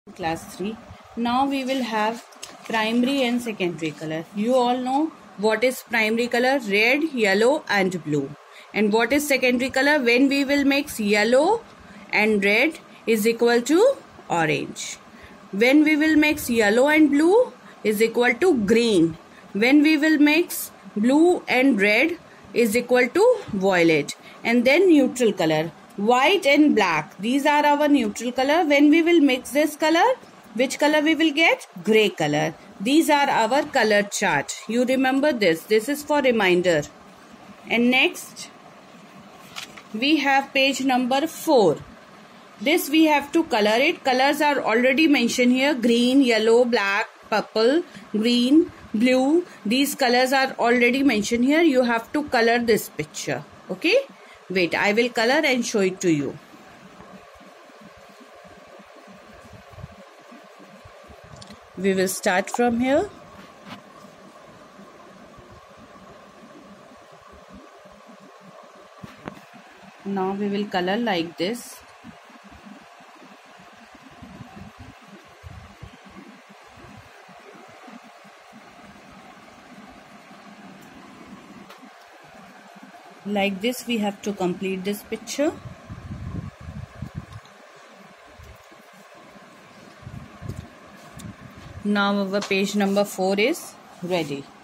Class 3. Now we will have primary and secondary color. You all know what is primary color: red, yellow and blue. And what is secondary color? When we will mix yellow and red is equal to orange. When we will mix yellow and blue is equal to green. When we will mix blue and red is equal to violet. And then neutral color, white and black, these are our neutral color. When we will mix this color, which color we will get? Gray color. These are our color chart. You remember this. This is for reminder. And next we have page number 4. This we have to color it. Colors are already mentioned here: green, yellow, black, purple, green, blue. These colors are already mentioned here. You have to color this picture. Okay, wait, I will color and show it to you. We will start from here. Now we will color like this. Like this we have to complete this picture. Now our page number 4 is ready.